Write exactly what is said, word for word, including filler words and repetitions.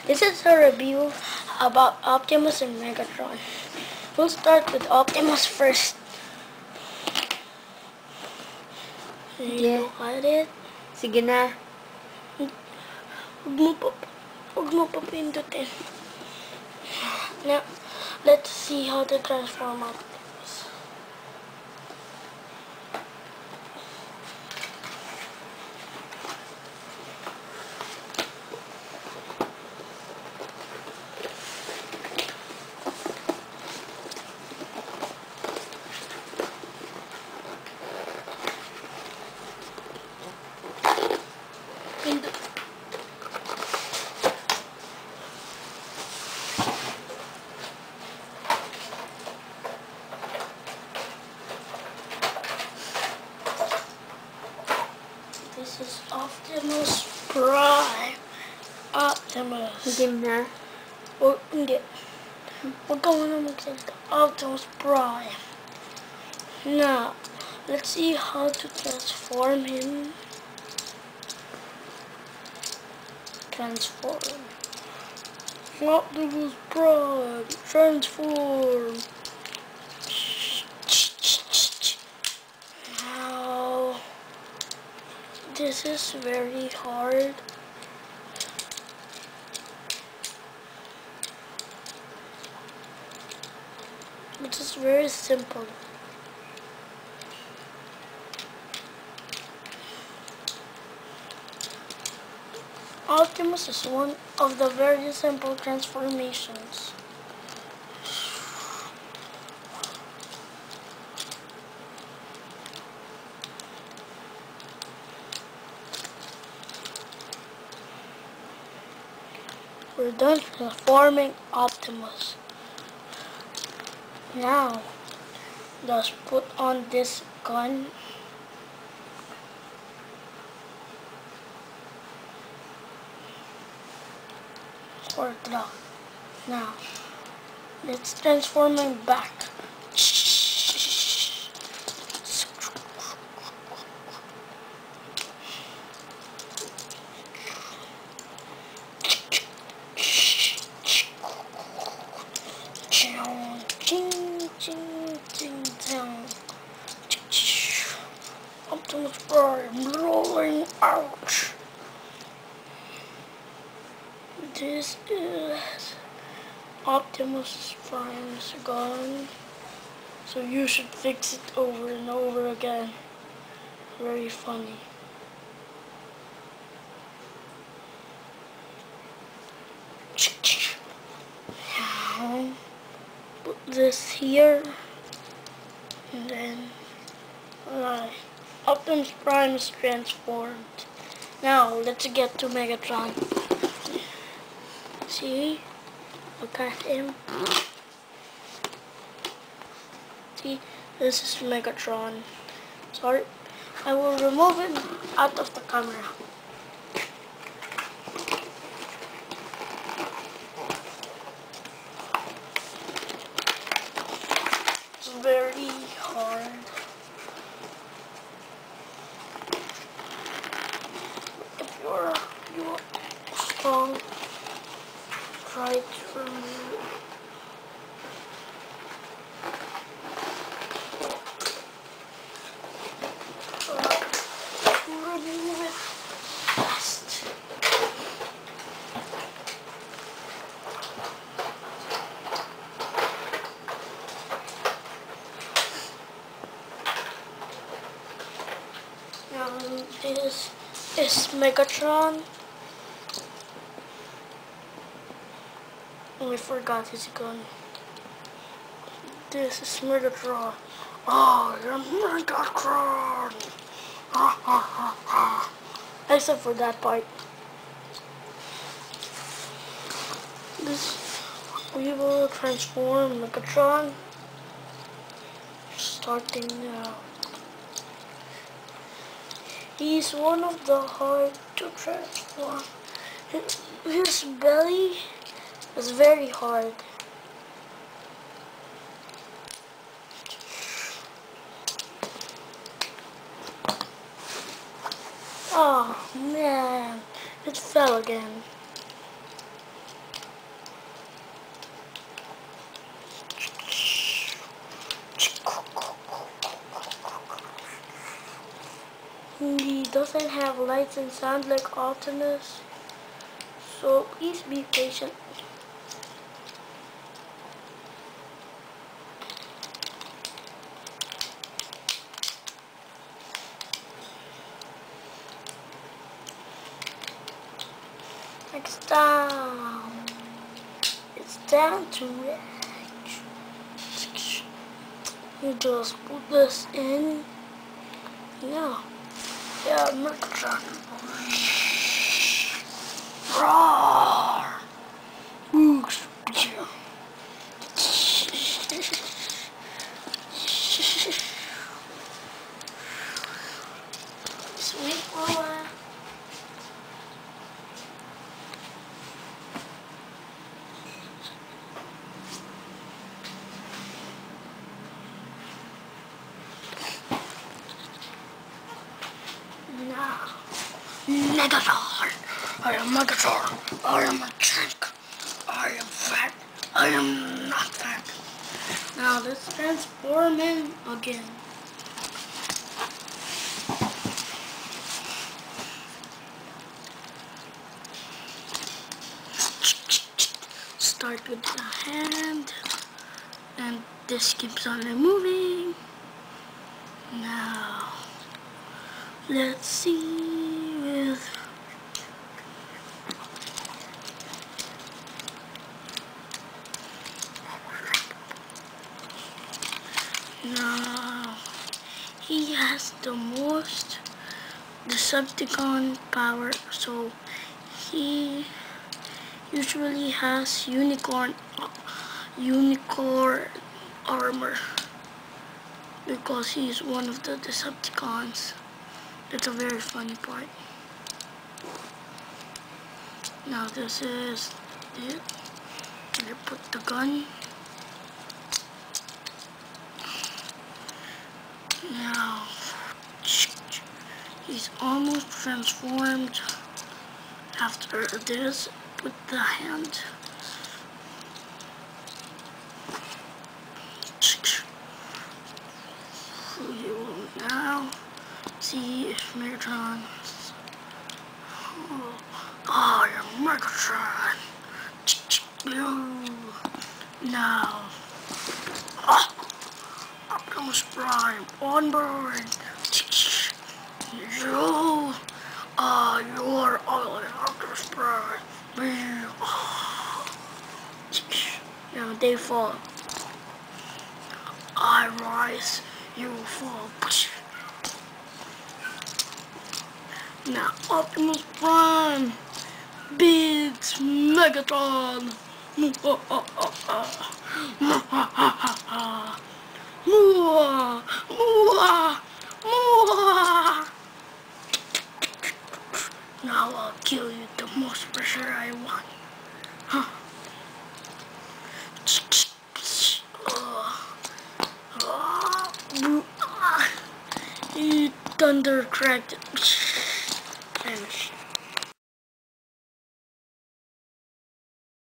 This is a review about Optimus and Megatron. We'll start with Optimus first. Sige. Look at it. Sige na. Huwag mo pa, huwag mo pa pindutin. Now, let's see how to transform Optimus. Pindut. This is Optimus Prime. Optimus. Sige na. O, hindi. Huwag ka muna magsalita. Optimus Prime. Now, let's see how to transform him. Transform. Optimus Prime. Transform. Now, this is very hard. It is very simple. Optimus is one of the very simple transformations. We're done transforming Optimus. Now, let's put on this gun. Or truck. Now, let's transform him back. Optimus Prime rolling out. This is Optimus Prime's gun, so you should fix it over and over again. Very funny. Now, put this here, and then uh, Optimus Prime is transformed. Now, let's get to Megatron. See? Look at him. See? This is Megatron. Sorry. I will remove him out of the camera. It's very hard. If you're, you're strong, try to remove. Uh, remove it fast. Now this is Megatron. Oh, I forgot his gun. This is Megatron. Oh, you're Megatron! Ha ha ha ha. Except for that part. This, we will transform Megatron. Starting now. He's one of the hard to transform. His, his belly is very hard. Oh man, it fell again. He doesn't have lights and sound like Optimus, so please be patient. Next down, it's down to red. You just put this in. Yeah, yeah, Megatron. Roar! Oops. Sweet boy. Now, Megatron. I am Megatron. I am a tank. I am fat. I am not fat. Now let's transform him again. Start with the hand, and this keeps on moving. Now, let's see with now he has the most Decepticon power, so he usually has unicorn unicorn armor because he's one of the Decepticons. It's a very funny part. Now this is it. You put the gun. Now he's almost transformed. After this, put the hand. You will now see if Megatron. Oh, oh you're Megatron. Now, oh, Optimus Prime on board. You, uh, you're all Optimus Prime. Now they fall. I rise, you fall. Now Optimus Prime beats Megatron. Now I'll kill you the most pressure I want. Huh. He thunder cracked it.